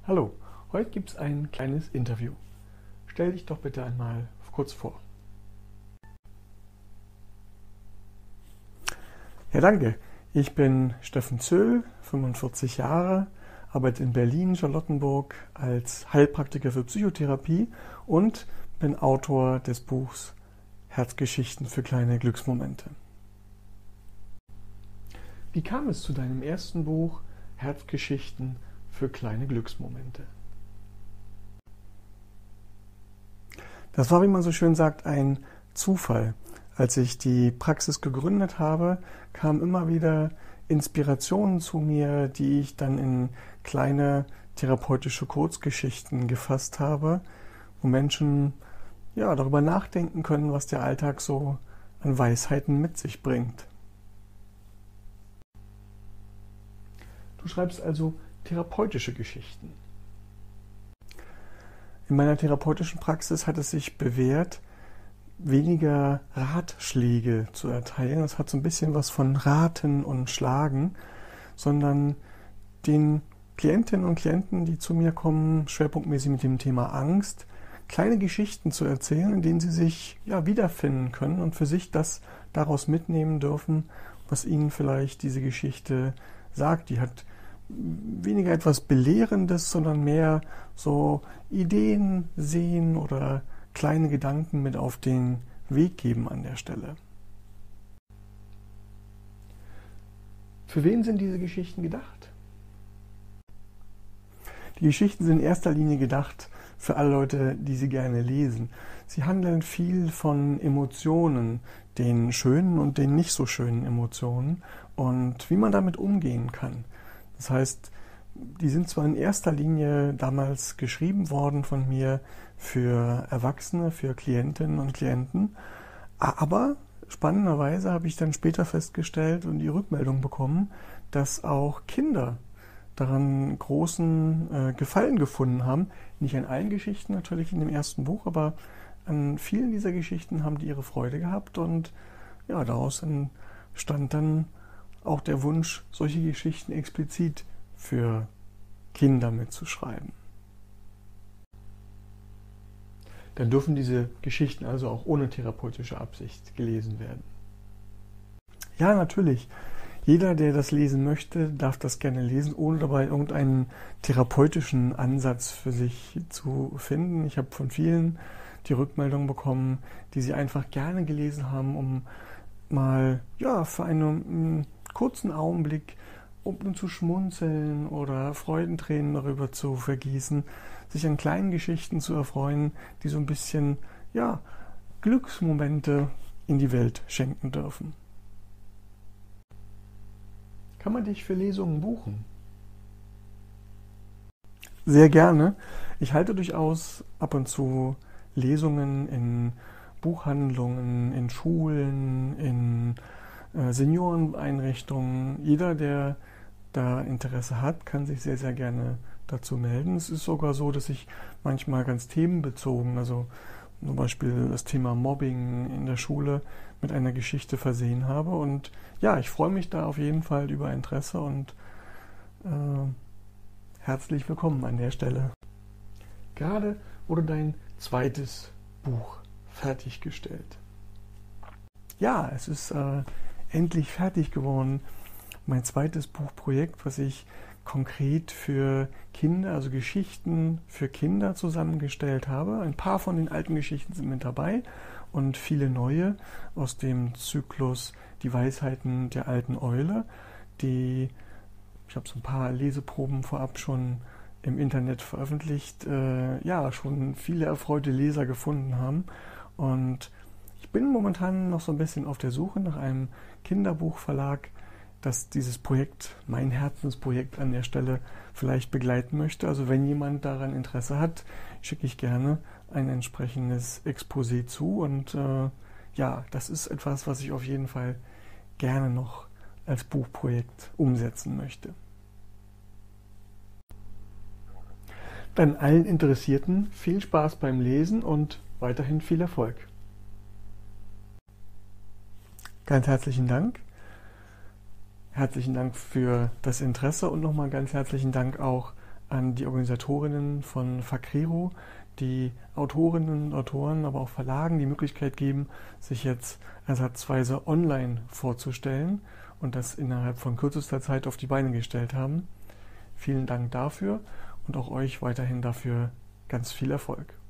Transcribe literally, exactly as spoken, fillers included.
Hallo, heute gibt es ein kleines Interview. Stell dich doch bitte einmal kurz vor. Ja, danke. Ich bin Steffen Zöll, fünfundvierzig Jahre, arbeite in Berlin, Charlottenburg als Heilpraktiker für Psychotherapie und bin Autor des Buchs Herzgeschichten für kleine Glücksmomente. Wie kam es zu deinem ersten Buch Herzgeschichten für kleine Glücksmomente? Das war, wie man so schön sagt, ein Zufall. Als ich die Praxis gegründet habe, kamen immer wieder Inspirationen zu mir, die ich dann in kleine therapeutische Kurzgeschichten gefasst habe, wo Menschen ja, darüber nachdenken können, was der Alltag so an Weisheiten mit sich bringt. Du schreibst also therapeutische Geschichten. In meiner therapeutischen Praxis hat es sich bewährt, weniger Ratschläge zu erteilen. Das hat so ein bisschen was von Raten und Schlagen, sondern den Klientinnen und Klienten, die zu mir kommen, schwerpunktmäßig mit dem Thema Angst, kleine Geschichten zu erzählen, in denen sie sich ja, wiederfinden können und für sich das daraus mitnehmen dürfen, was ihnen vielleicht diese Geschichte sagt. Die hat weniger etwas Belehrendes, sondern mehr so Ideen sehen oder kleine Gedanken mit auf den Weg geben an der Stelle. Für wen sind diese Geschichten gedacht? Die Geschichten sind in erster Linie gedacht für alle Leute, die sie gerne lesen. Sie handeln viel von Emotionen, den schönen und den nicht so schönen Emotionen und wie man damit umgehen kann. Das heißt, die sind zwar in erster Linie damals geschrieben worden von mir für Erwachsene, für Klientinnen und Klienten, aber spannenderweise habe ich dann später festgestellt und die Rückmeldung bekommen, dass auch Kinder daran großen äh, Gefallen gefunden haben. Nicht an allen Geschichten natürlich in dem ersten Buch, aber an vielen dieser Geschichten haben die ihre Freude gehabt und ja, daraus entstand dann auch der Wunsch, solche Geschichten explizit für Kinder mitzuschreiben. Dann dürfen diese Geschichten also auch ohne therapeutische Absicht gelesen werden. Ja, natürlich. Jeder, der das lesen möchte, darf das gerne lesen, ohne dabei irgendeinen therapeutischen Ansatz für sich zu finden. Ich habe von vielen die Rückmeldung bekommen, die sie einfach gerne gelesen haben, um mal ja, für einen kurzen Augenblick um zu schmunzeln oder Freudentränen darüber zu vergießen, sich an kleinen Geschichten zu erfreuen, die so ein bisschen ja, Glücksmomente in die Welt schenken dürfen. Kann man dich für Lesungen buchen? Sehr gerne. Ich halte durchaus ab und zu Lesungen in Buchhandlungen, in Schulen, in äh, Senioreneinrichtungen. Jeder, der da Interesse hat, kann sich sehr, sehr gerne dazu melden. Es ist sogar so, dass ich manchmal ganz themenbezogen, also zum Beispiel das Thema Mobbing in der Schule, mit einer Geschichte versehen habe. Und ja, ich freue mich da auf jeden Fall über Interesse und äh, herzlich willkommen an der Stelle. Gerade wurde dein zweites Buch fertiggestellt. Ja, es ist äh, endlich fertig geworden. Mein zweites Buchprojekt, was ich konkret für Kinder, also Geschichten für Kinder zusammengestellt habe. Ein paar von den alten Geschichten sind mit dabei und viele neue aus dem Zyklus Die Weisheiten der alten Eule, die, ich habe so ein paar Leseproben vorab schon im Internet veröffentlicht, äh, ja, schon viele erfreute Leser gefunden haben. Und ich bin momentan noch so ein bisschen auf der Suche nach einem Kinderbuchverlag, das dieses Projekt, mein Herzensprojekt an der Stelle vielleicht begleiten möchte. Also wenn jemand daran Interesse hat, schicke ich gerne ein entsprechendes Exposé zu. Und äh, ja, das ist etwas, was ich auf jeden Fall gerne noch als Buchprojekt umsetzen möchte. Dann allen Interessierten viel Spaß beim Lesen und weiterhin viel Erfolg. Ganz herzlichen Dank. Herzlichen Dank für das Interesse und nochmal ganz herzlichen Dank auch an die Organisatorinnen von Fakrero, die Autorinnen und Autoren, aber auch Verlagen die Möglichkeit geben, sich jetzt ersatzweise online vorzustellen und das innerhalb von kürzester Zeit auf die Beine gestellt haben. Vielen Dank dafür und auch euch weiterhin dafür ganz viel Erfolg.